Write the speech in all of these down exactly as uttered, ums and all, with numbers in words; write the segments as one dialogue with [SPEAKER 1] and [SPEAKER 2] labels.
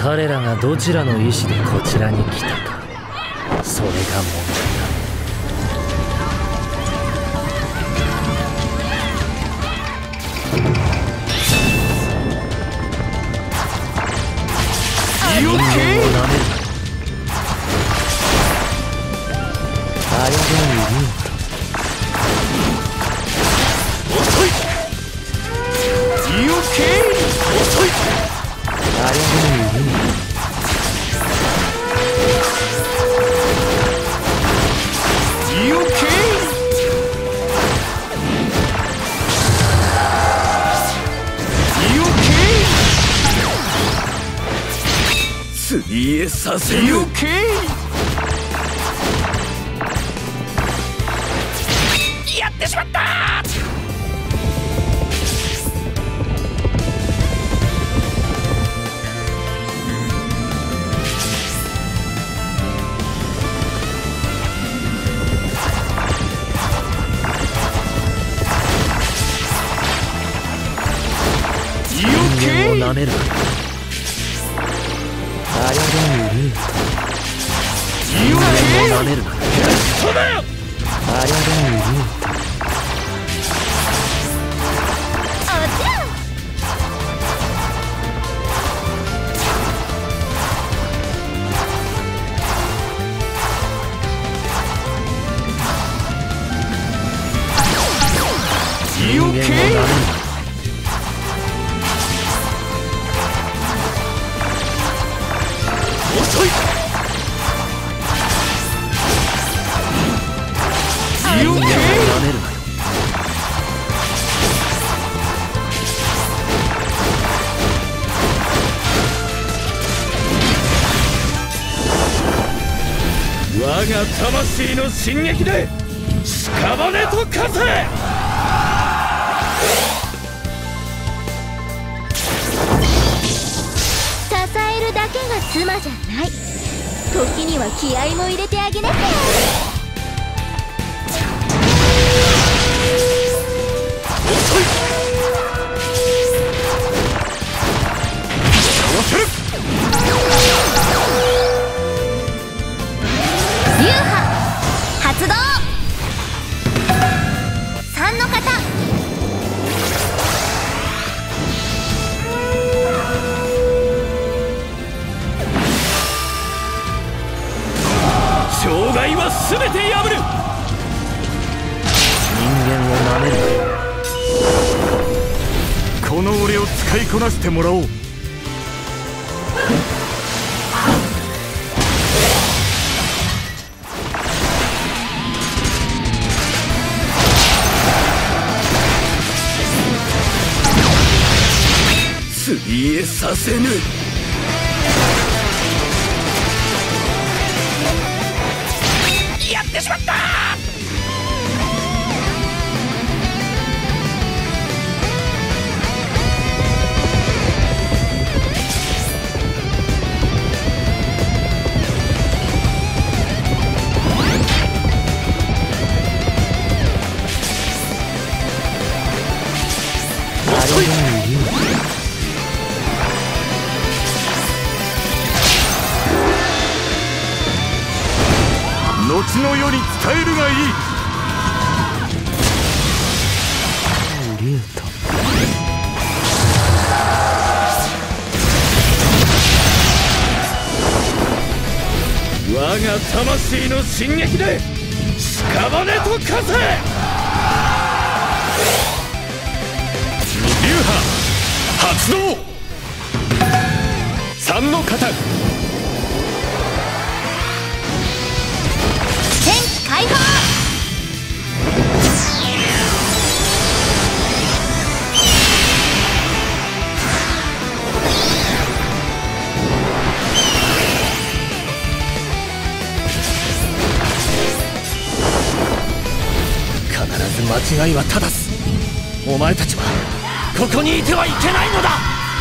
[SPEAKER 1] 彼らがどちらの意志でこちらに来たか、それが問題だ。人間をなめるな。あれでもいる。遅い。You can。遅い。あれでもいる。You can。You can。次へさせる。You can。やってしまった。人間をなめる。あれでいる。人間をなめる。そうだよ。あれでいる。人間をなめる。遅い。人間をなめるなよ。我が魂の進撃で屍と化せ。
[SPEAKER 2] 支えるだけが妻じゃない。時には気合も入れてあげなきゃ。
[SPEAKER 1] 遅い。合わせる。
[SPEAKER 2] 流派発動。三の型。
[SPEAKER 1] 障害は全て破る。人間をなめるな。この俺を使いこなしてもらおう。次へさせぬ。やってしまった。遅い。後の世に伝えるがいい。竜と我が魂の進撃で屍と化せ。流派発動。三の型。
[SPEAKER 2] 天気解放。
[SPEAKER 1] 必ず間違いは正す。お前たちはここにいてはいけないのだ。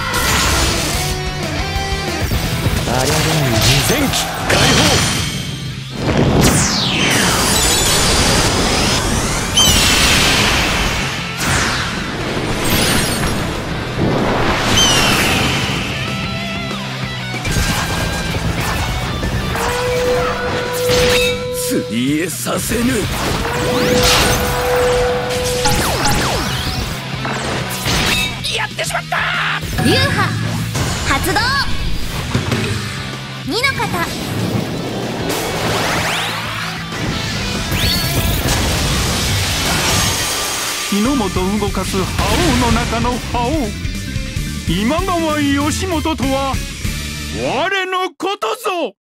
[SPEAKER 1] あれで前期解放。 ついえさせぬ。やってしまった。
[SPEAKER 2] 流派発動。二の型。
[SPEAKER 3] 日の本動かす覇王の中の覇王、今川義元とは我のことぞ。